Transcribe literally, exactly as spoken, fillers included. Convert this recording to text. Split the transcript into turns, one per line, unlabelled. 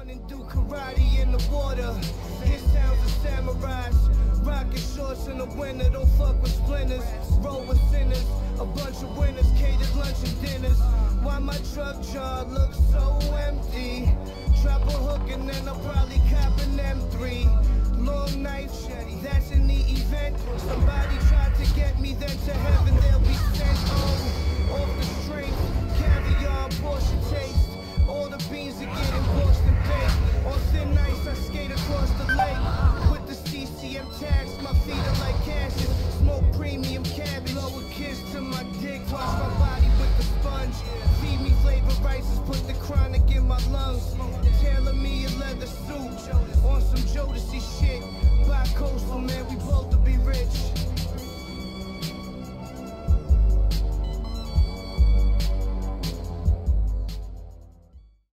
running do karate in the water. His sounds of samurais, rocking shorts in the winter. Don't fuck with splinters, roll with sinners. A bunch of winners, catered lunch and dinners. Why my truck jar looks so empty? Drop a hook and then I'll probably cop an M three. Long knife, that's in the event. Somebody tried to get me, then to heaven they'll be sent home. Off the strength, caviar, portion taste. All the beans are getting washed and baked. On thin ice, I skate across the lake. With the C C M tags, my feet are like ashes. Smoke premium cabbage. Blow a kiss to my dick. Wash my body with the sponge. Feed me flavor rices, put the chronic in my lungs. Tailor me a leather suit. On some Jodeci shit. Bi-coastal, man, we both to be rich.